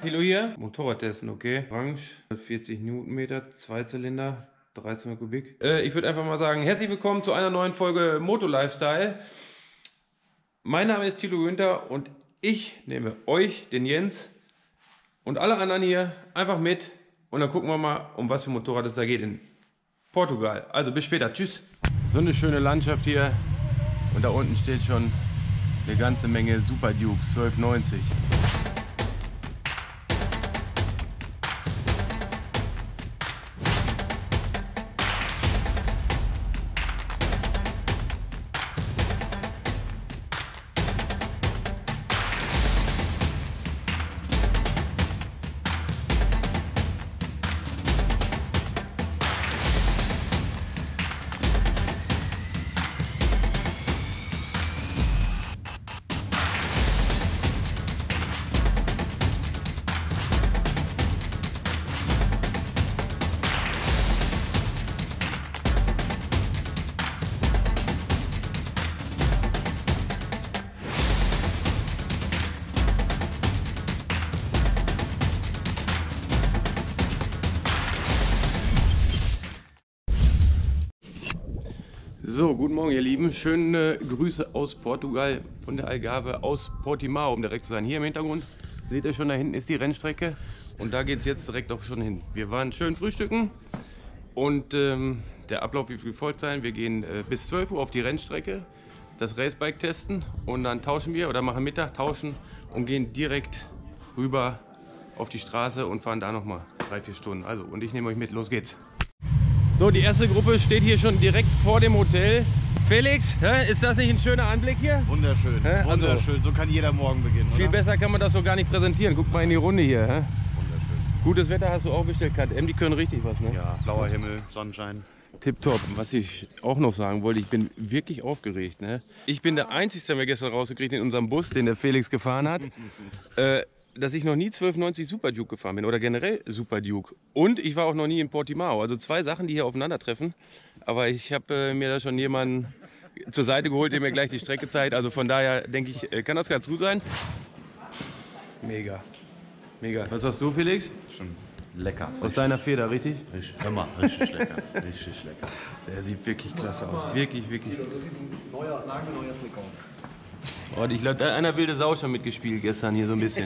Thilo hier. Motorrad testen, okay. Orange, 40 Newtonmeter, 2 Zylinder, 1300 Kubik. Ich würde einfach mal sagen, herzlich willkommen zu einer neuen Folge Moto Lifestyle. Mein Name ist Thilo Günther und ich nehme euch, den Jens und alle anderen hier einfach mit. Und dann gucken wir mal, um was für Motorrad es da geht in Portugal. Also bis später. Tschüss. So eine schöne Landschaft hier. Und da unten steht schon eine ganze Menge Super Dukes 1290. So, guten Morgen ihr Lieben, schöne Grüße aus Portugal, von der Algarve, aus Portimao, um direkt zu sein. Hier im Hintergrund seht ihr schon, da hinten ist die Rennstrecke und da geht es jetzt direkt auch schon hin. Wir waren schön frühstücken und der Ablauf wird wie folgt sein. Wir gehen bis 12 Uhr auf die Rennstrecke, das Racebike testen und dann tauschen wir oder machen Mittag, tauschen und gehen direkt rüber auf die Straße und fahren da nochmal 3-4 Stunden. Also, und ich nehme euch mit, los geht's. So, die erste Gruppe steht hier schon direkt vor dem Hotel. Felix, ist das nicht ein schöner Anblick hier? Wunderschön, wunderschön. So kann jeder Morgen beginnen, Viel besser kann man das so gar nicht präsentieren. Guck mal in die Runde hier. Wunderschön. Gutes Wetter hast du auch bestellt, KTM, die können richtig was, ne? Ja, blauer Himmel, Sonnenschein. Tipptopp. Was ich auch noch sagen wollte, ich bin wirklich aufgeregt, ne? Ich bin der Einzige, den wir gestern rausgekriegt in unserem Bus, den der Felix gefahren hat. Dass ich noch nie 1290 Super Duke gefahren bin oder generell Super Duke. Und ich war auch noch nie in Portimao. Also zwei Sachen, die hier aufeinandertreffen. Aber ich habe mir da schon jemanden zur Seite geholt, der mir gleich die Strecke zeigt. Also von daher denke ich, kann das ganz gut sein. Mega. Mega. Was sagst du, Felix? Schon lecker. Aus deiner Feder, richtig? Immer richtig lecker. Richtig lecker. Der sieht wirklich klasse aus. Wirklich, wirklich. Das sieht ein nagelneuer Slick aus. Oh, ich glaube, da hat einer wilde Sau schon mitgespielt gestern hier so ein bisschen.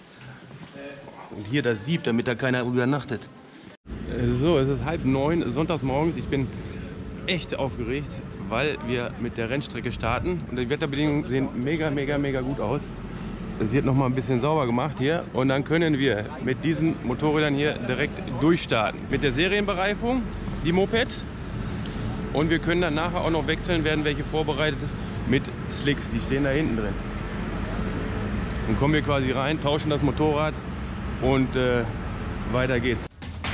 Und hier das Sieb, damit da keiner übernachtet. So, es ist 8:30 sonntags morgens. Ich bin echt aufgeregt, weil wir mit der Rennstrecke starten. Und die Wetterbedingungen sehen mega, mega, mega gut aus. Es wird noch mal ein bisschen sauber gemacht hier. Und dann können wir mit diesen Motorrädern hier direkt durchstarten. Mit der Serienbereifung, die Moped. Und wir können dann nachher auch noch wechseln, werden welche vorbereitet mit Slicks. Die stehen da hinten drin. Dann kommen wir quasi rein, tauschen das Motorrad. Und weiter geht's.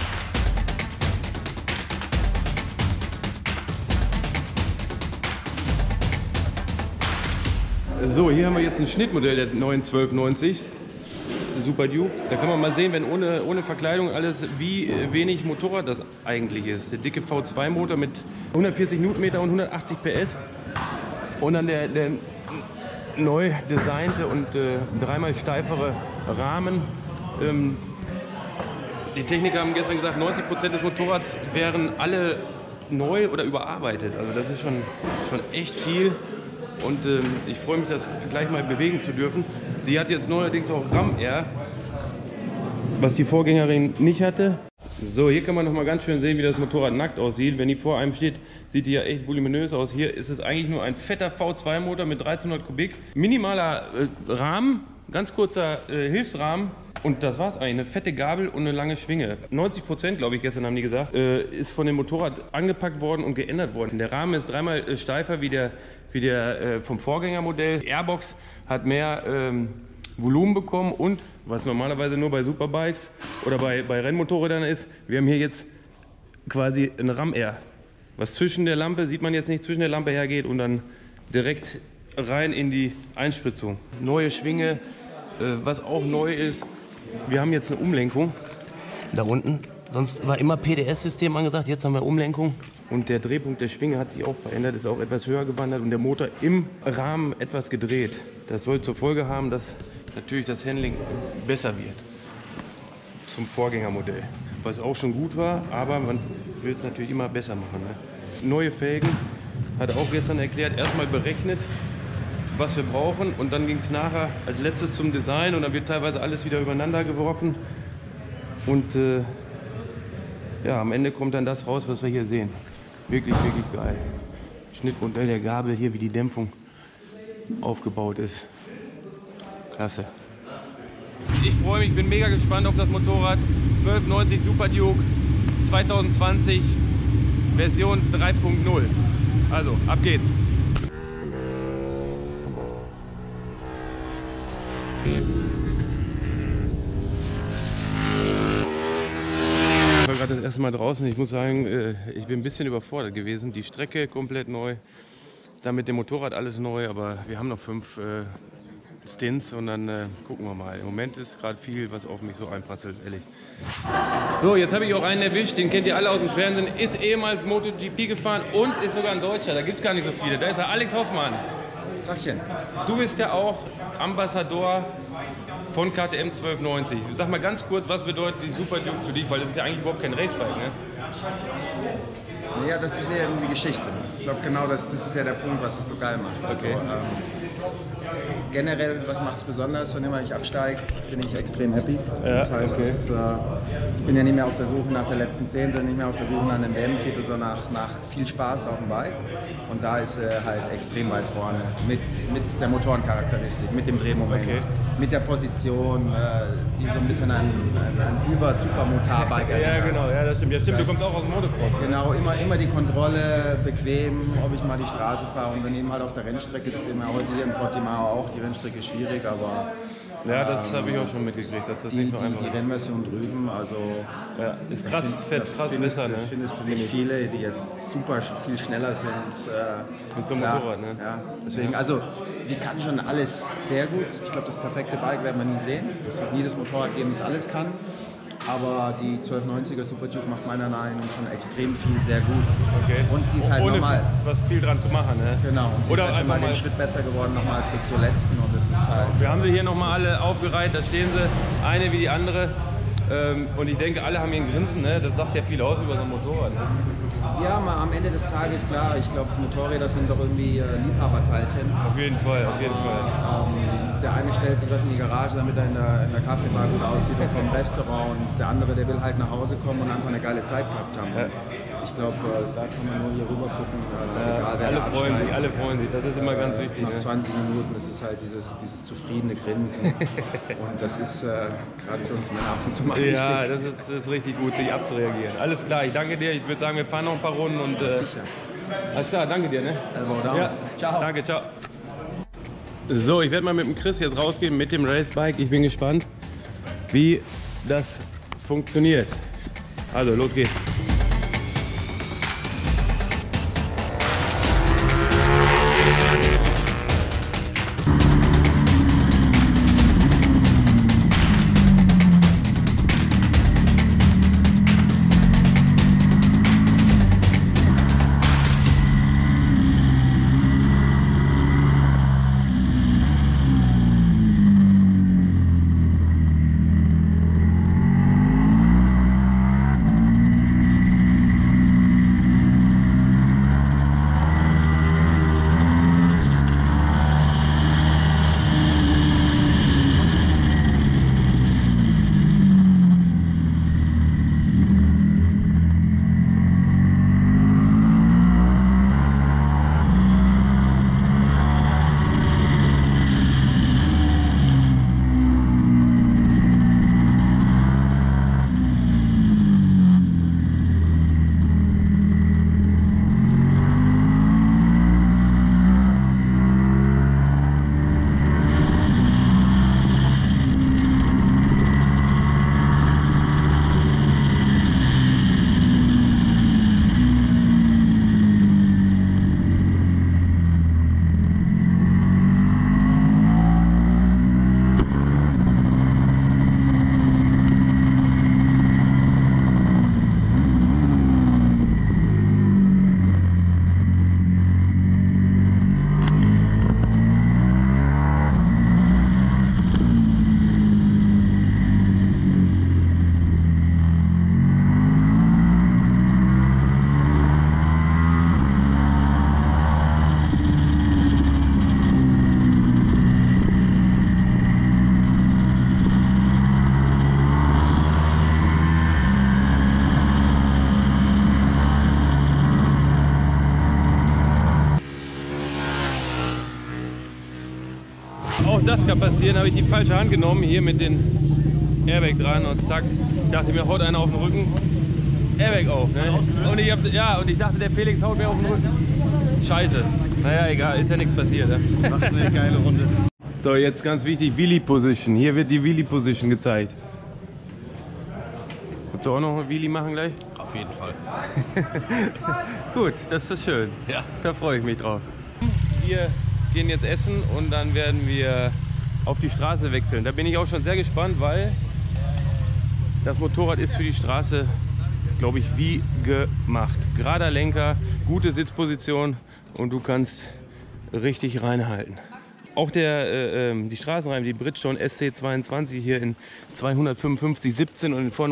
So, hier haben wir jetzt ein Schnittmodell der neuen 1290 Super Duke. Da kann man mal sehen, wenn ohne Verkleidung alles, wie wenig Motorrad das eigentlich ist. Der dicke V2 Motor mit 140 Newtonmeter und 180 PS. Und dann der neu designte und dreimal steifere Rahmen. Die Techniker haben gestern gesagt, 90% des Motorrads wären alle neu oder überarbeitet. Also das ist schon echt viel und ich freue mich, das gleich mal bewegen zu dürfen. Sie hat jetzt neuerdings auch RAM-R, was die Vorgängerin nicht hatte. So, hier kann man noch mal ganz schön sehen, wie das Motorrad nackt aussieht. Wenn die vor einem steht, sieht die ja echt voluminös aus. Hier ist es eigentlich nur ein fetter V2 Motor mit 1300 Kubik. Minimaler Rahmen, ganz kurzer Hilfsrahmen. Und das war's eigentlich, eine fette Gabel und eine lange Schwinge. 90%, glaube ich, gestern haben die gesagt, ist von dem Motorrad angepackt worden und geändert worden. Der Rahmen ist dreimal steifer wie der vom Vorgängermodell. Die Airbox hat mehr Volumen bekommen und, was normalerweise nur bei Superbikes oder bei Rennmotorrädern ist, wir haben hier jetzt quasi ein RAM-R. Was zwischen der Lampe, sieht man jetzt nicht, zwischen der Lampe hergeht und dann direkt rein in die Einspritzung. Neue Schwinge, was auch neu ist, wir haben jetzt eine Umlenkung da unten. Sonst war immer PDS-System angesagt, jetzt haben wir Umlenkung. Und der Drehpunkt der Schwinge hat sich auch verändert, ist auch etwas höher gewandert und der Motor im Rahmen etwas gedreht. Das soll zur Folge haben, dass natürlich das Handling besser wird. zum Vorgängermodell, was auch schon gut war, aber man will es natürlich immer besser machen. Ne? Neue Felgen, hat er auch gestern erklärt, erstmal berechnet, was wir brauchen und dann ging es nachher als letztes zum Design und dann wird teilweise alles wieder übereinander geworfen und ja, am Ende kommt dann das raus, was wir hier sehen. Wirklich, wirklich geil. Schnittmodell der Gabel, hier wie die Dämpfung aufgebaut ist. Klasse. Ich freue mich, bin mega gespannt auf das Motorrad. 1290 Super Duke 2020 Version 3.0. Also, ab geht's. Ich war gerade das erste Mal draußen. Ich muss sagen, ich bin ein bisschen überfordert gewesen. Die Strecke komplett neu, dann mit dem Motorrad alles neu, aber wir haben noch 5 Stints und dann gucken wir mal. Im Moment ist gerade viel, was auf mich so einprasselt, ehrlich. So, jetzt habe ich auch einen erwischt, den kennt ihr alle aus dem Fernsehen, ist ehemals MotoGP gefahren und ist sogar ein Deutscher, da gibt es gar nicht so viele. Da ist er, Alex Hoffmann. Tagchen. Du bist ja auch Ambassador von KTM 1290. Sag mal ganz kurz, was bedeutet die Super Duke für dich, weil das ist ja eigentlich überhaupt kein Racebike, ne? Ja, das ist ja eben die Geschichte. Ich glaube, genau das ist ja der Punkt, was es so geil macht. Okay. Also, generell, was macht es besonders? Wenn immer ich absteige, bin ich extrem happy. Ja, das heißt, okay. ich bin ja nicht mehr auf der Suche nach der letzten Zehnte, nicht mehr auf der Suche nach einem WM-Titel, sondern nach viel Spaß auf dem Bike. Und da ist er halt extrem weit vorne mit der Motorencharakteristik, mit dem Drehmoment, Okay. mit der Position, die so ein bisschen ein Über-Super-Motor-Bike Ja, genau, ja, das stimmt. Ja, stimmt, du kommst auch aus dem Motocross. Genau, immer die Kontrolle, bequem, ob ich mal die Straße fahre und dann eben halt auf der Rennstrecke, das ist eben heute hier in Portimao auch, die Rennstrecke ist schwierig, aber Ja, das habe ich auch schon mitgekriegt, dass das nicht so einfach die ist. Rennversion drüben, also Ja, ist krass, fett, krass besser, ne? findest du nicht viele, die jetzt super viel schneller sind. Mit so einem Motorrad, ne? Ja, deswegen, also die kann schon alles sehr gut. Ich glaube, das perfekte Bike werden wir nie sehen. Es wird nie das Motorrad geben, das alles kann. Aber die 1290er Super Duke macht meiner Meinung nach schon extrem viel sehr gut. Okay. Und sie ist halt ohne normal. was viel dran zu machen, ne? Genau, und sie Oder ist halt schon mal einfach den mal- Schritt besser geworden, nochmal zur letzten. Und das ist halt. Wir haben sie hier nochmal alle aufgereiht, da stehen sie, eine wie die andere. Und ich denke, alle haben hier ein Grinsen, ne? Das sagt ja viel aus über so ein Motorrad. Ne? Ja, mal am Ende des Tages, klar, ich glaube, Motorräder sind doch irgendwie Liebhaberteilchen. Auf jeden Fall, auf jeden Fall. Der eine stellt sich was in die Garage, damit er in der Kaffeebar gut aussieht und vom Restaurant. Und der andere, der will halt nach Hause kommen und einfach eine geile Zeit gehabt haben. Ja. Ich glaube, da kann man nur hier rüber gucken. Egal, wer Alle da freuen sich, absteigt. alle freuen sich. Das ist immer ganz wichtig. Nach Ne? 20 Minuten, das ist halt dieses zufriedene Grinsen. Und das ist gerade für uns Männer ab und zu mal Ja, wichtig. das ist richtig gut, sich abzureagieren. Alles klar, ich danke dir. Ich würde sagen, wir fahren noch ein paar Runden und Sicher. alles klar, danke dir. Ne? Elbow down. Ja, Ciao. Danke, ciao. So, ich werde mal mit dem Chris jetzt rausgehen mit dem Racebike. Ich bin gespannt, wie das funktioniert. Also, los geht's. passieren, habe ich die falsche Hand genommen, hier mit dem Airbag dran und zack, dachte mir, haut einer auf den Rücken, Airbag auf. Ne? Und ich dachte, der Felix haut mir auf den Rücken. Scheiße. Naja, egal, ist ja nichts passiert. Ne? Macht eine geile Runde. So, jetzt ganz wichtig, Wheelie Position. Hier wird die Wheelie Position gezeigt. Willst du auch noch eine Wheelie machen gleich? Auf jeden Fall. Gut, das ist schön. Ja. Da freue ich mich drauf. Wir gehen jetzt essen und dann werden wir auf die Straße wechseln. Da bin ich auch schon sehr gespannt, weil das Motorrad ist für die Straße, glaube ich, wie gemacht. Gerader Lenker, gute Sitzposition und du kannst richtig reinhalten. Auch die Straßenreifen, die Bridgestone SC22 hier in 255/17 und vorne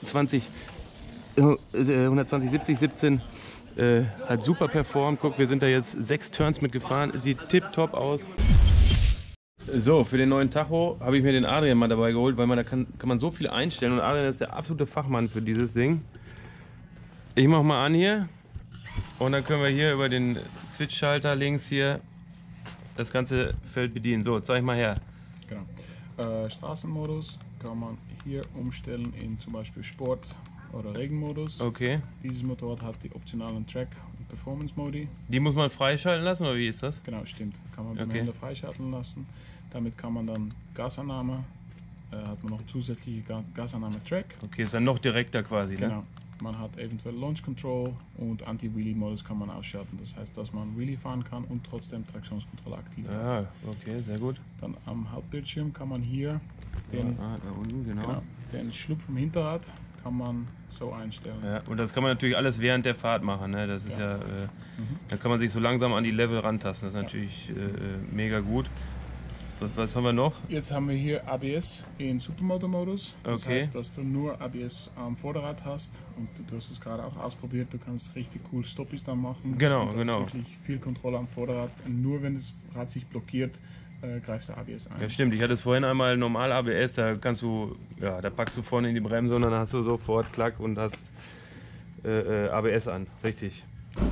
120/70/17 hat super performt. Guck, wir sind da jetzt 6 Turns mit gefahren. Sieht tipptopp aus. So, für den neuen Tacho habe ich mir den Adrian mal dabei geholt, weil da kann man so viel einstellen und Adrian ist der absolute Fachmann für dieses Ding. Ich mache mal an hier und dann können wir hier über den Switch-Schalter links hier das ganze Feld bedienen. So, zeig mal her. Genau. Straßenmodus kann man hier umstellen in zum Beispiel Sport oder Regenmodus. Okay. Dieses Motorrad hat die optionalen Track- und Performance-Modi. Die muss man freischalten lassen oder wie ist das? Genau, stimmt. Kann man beim Okay. Händler freischalten lassen. Damit kann man dann Gasannahme, hat man noch zusätzliche Gasannahme-Track. Okay, ist dann noch direkter quasi, ne? Genau. Man hat eventuell Launch Control und Anti-Wheelie-Modus kann man ausschalten. Das heißt, dass man Wheelie fahren kann und trotzdem Traktionskontrolle aktiv hat. Ah, okay, sehr gut. Dann am Hauptbildschirm kann man hier den, Da unten, genau. den Schlupf vom Hinterrad kann man so einstellen. Ja, und das kann man natürlich alles während der Fahrt machen, ne? Das ist ja, da kann man sich so langsam an die Level rantasten. Das ist natürlich mega gut. Was haben wir noch? Jetzt haben wir hier ABS in Supermoto-Modus. Das Okay. heißt, dass du nur ABS am Vorderrad hast und du hast es gerade auch ausprobiert. Du kannst richtig cool Stoppis dann machen. Genau, und hast genau. wirklich viel Kontrolle am Vorderrad. Und nur wenn das Rad sich blockiert, greift der ABS ein. Ja, stimmt. Ich hatte es vorhin einmal normal ABS. Da kannst du, ja, da packst du vorne in die Bremse und dann hast du sofort Klack und hast ABS an. Richtig.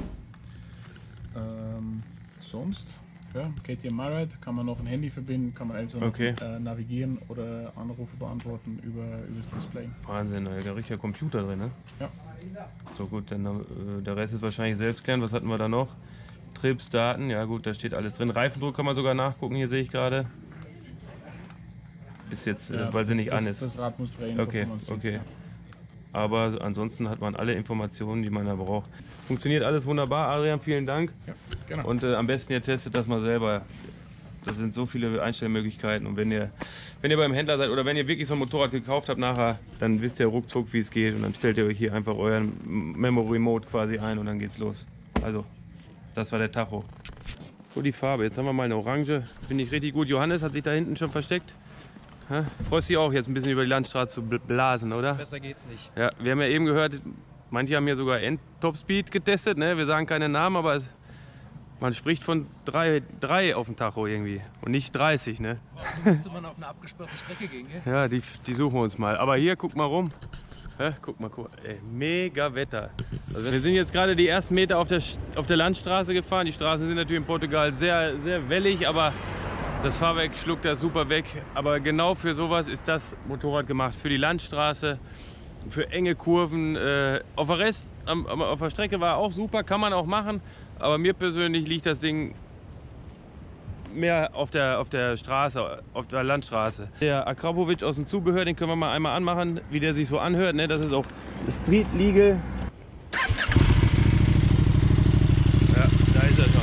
Sonst, ja, KTM MyRide, kann man noch ein Handy verbinden, kann man einfach Okay. navigieren oder Anrufe beantworten über das Display. Wahnsinn, da ist ein richtiger Computer drin, ne? Ja. So gut, dann der Rest ist wahrscheinlich selbst klären. Was hatten wir da noch? Trips, Daten, ja gut, da steht alles drin. Reifendruck kann man sogar nachgucken, hier sehe ich gerade. Ist jetzt, weil sie nicht an ist. Das Rad muss drehen, Okay, bevor man sieht, okay. ja. Aber ansonsten hat man alle Informationen, die man da braucht. Funktioniert alles wunderbar. Adrian, vielen Dank. Ja, genau. Und am besten ihr testet das mal selber. Da sind so viele Einstellmöglichkeiten. Und wenn ihr beim Händler seid oder wenn ihr wirklich so ein Motorrad gekauft habt nachher, dann wisst ihr ruckzuck, wie es geht. Und dann stellt ihr euch hier einfach euren Memory Mode quasi ein und dann geht's los. Also, das war der Tacho. So, die Farbe. Jetzt haben wir mal eine Orange. Finde ich richtig gut. Johannes hat sich da hinten schon versteckt. Ha? Freust dich auch jetzt ein bisschen über die Landstraße zu blasen, oder? Besser geht's nicht. Ja, wir haben ja eben gehört, manche haben hier sogar End-Top-Speed getestet, ne? Wir sagen keine Namen, aber man spricht von 3 auf dem Tacho irgendwie und nicht 30, ne? Also müsste man auf eine abgesperrte Strecke gehen, gell? Ja, die suchen wir uns mal. Aber hier, guck mal rum. Hä? Guck mal, ey, mega Wetter. Also wir sind jetzt gerade die ersten Meter auf der Landstraße gefahren. Die Straßen sind natürlich in Portugal sehr, sehr wellig, aber das Fahrwerk schluckt das super weg. Aber genau für sowas ist das Motorrad gemacht. Für die Landstraße, für enge Kurven. Auf der Strecke war auch super, kann man auch machen. Aber mir persönlich liegt das Ding mehr auf der Straße, auf der Landstraße. Der Akrapovic aus dem Zubehör, den können wir mal einmal anmachen, wie der sich so anhört. Ne? Das ist auch Street Legal. Ja, da ist er schon.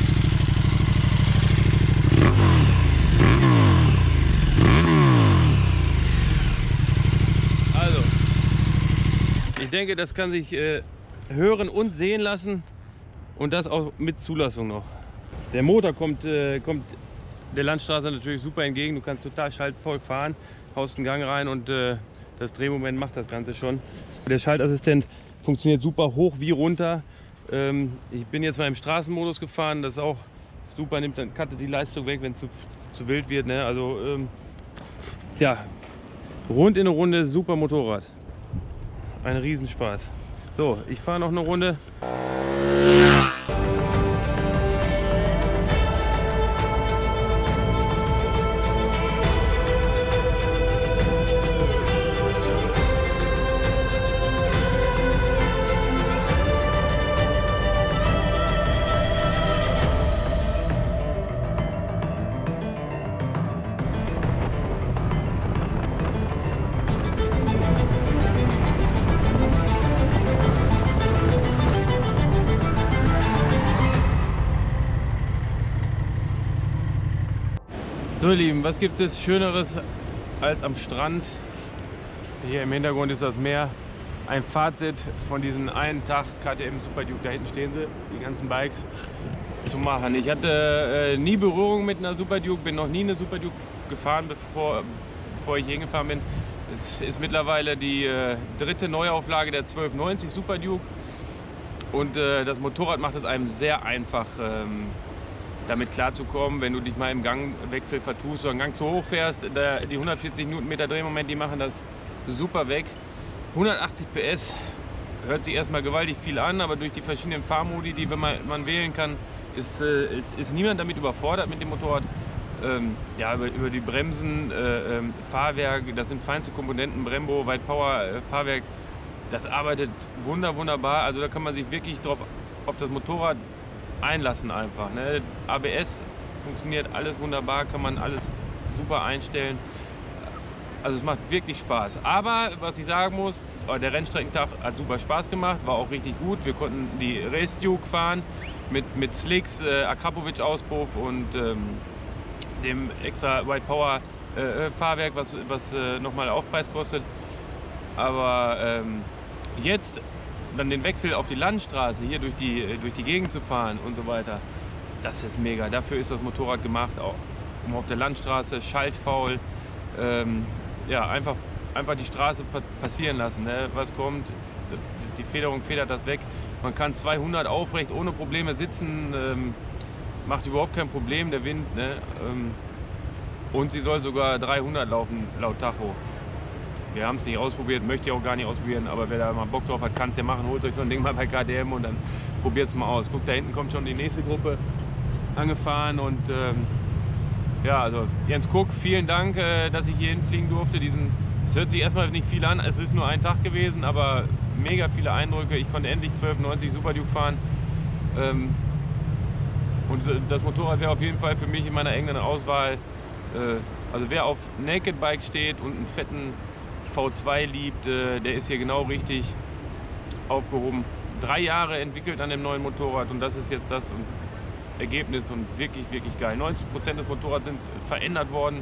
Also, ich denke, das kann sich hören und sehen lassen und das auch mit Zulassung noch. Der Motor kommt der Landstraße natürlich super entgegen. Du kannst total schaltvoll fahren, haust einen Gang rein und das Drehmoment macht das Ganze schon. Der Schaltassistent funktioniert super hoch wie runter. Ich bin jetzt mal im Straßenmodus gefahren, das ist auch super, cuttet die Leistung weg, wenn es zu wild wird. Ne? Also ja, rund in eine Runde, super Motorrad. Ein Riesenspaß. So, ich fahre noch eine Runde. So ihr Lieben, was gibt es Schöneres als am Strand? Hier im Hintergrund ist das Meer. Ein Fazit von diesem einen Tag KTM Super Duke, da hinten stehen sie, die ganzen Bikes, zu machen. Ich hatte nie Berührung mit einer Super Duke, bin noch nie eine Super Duke gefahren, bevor ich hier hingefahren bin. Es ist mittlerweile die dritte Neuauflage der 1290 Super Duke und das Motorrad macht es einem sehr einfach, damit klarzukommen, wenn du dich mal im Gangwechsel vertust oder einen Gang zu hoch fährst. Die 140 Newtonmeter Drehmoment, die machen das super weg. 180 PS hört sich erstmal gewaltig viel an, aber durch die verschiedenen Fahrmodi, die man wählen kann, ist niemand damit überfordert mit dem Motorrad. Ja, über die Bremsen, Fahrwerk, das sind feinste Komponenten, Brembo, White Power, Fahrwerk, das arbeitet wunderbar. Also da kann man sich wirklich auf das Motorrad einlassen einfach. Ne? ABS funktioniert alles wunderbar, kann man alles super einstellen. Also es macht wirklich Spaß. Aber was ich sagen muss, der Rennstreckentag hat super Spaß gemacht, war auch richtig gut. Wir konnten die Race Duke fahren mit Slicks, Akrapovic-Auspuff und dem extra White Power Fahrwerk, was nochmal Aufpreis kostet. Aber jetzt dann den Wechsel auf die Landstraße, hier durch die Gegend zu fahren und so weiter, das ist mega. Dafür ist das Motorrad gemacht, auch um auf der Landstraße, schaltfaul, ja, einfach die Straße passieren lassen. Ne? Was kommt, die Federung federt das weg. Man kann 200 aufrecht ohne Probleme sitzen, macht überhaupt kein Problem, der Wind. Ne? Und sie soll sogar 300 laufen, laut Tacho. Wir haben es nicht ausprobiert, möchte ich auch gar nicht ausprobieren, aber wer da mal Bock drauf hat, kann es ja machen. Holt euch so ein Ding mal bei KTM und dann probiert es mal aus. Guckt, da hinten kommt schon die nächste Gruppe angefahren und ja, also Jens Kuck, vielen Dank, dass ich hier hinfliegen durfte. Es hört sich erstmal nicht viel an, es ist nur ein Tag gewesen, aber mega viele Eindrücke. Ich konnte endlich 1290 Super Duke fahren. Und das Motorrad wäre auf jeden Fall für mich in meiner engeren Auswahl. Also wer auf Naked Bike steht und einen fetten V2 liebt, der ist hier genau richtig aufgehoben. 3 Jahre entwickelt an dem neuen Motorrad und das ist jetzt das Ergebnis und wirklich geil. 90% des Motorrads sind verändert worden.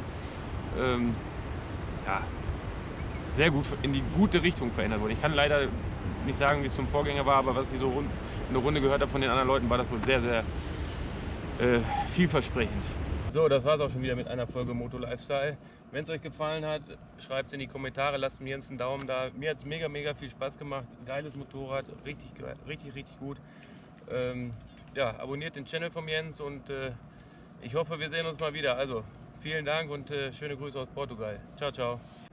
Ja, sehr gut, in die gute Richtung verändert worden. Ich kann leider nicht sagen, wie es zum Vorgänger war, aber was ich so in der Runde gehört habe von den anderen Leuten, war das wohl sehr vielversprechend. So, das war es auch schon wieder mit einer Folge Moto Lifestyle. Wenn es euch gefallen hat, schreibt es in die Kommentare, lasst mir jetzt einen Daumen da. Mir hat es mega viel Spaß gemacht. Geiles Motorrad, richtig gut. Ja, abonniert den Channel von Jens und ich hoffe, wir sehen uns mal wieder. Also, vielen Dank und schöne Grüße aus Portugal. Ciao.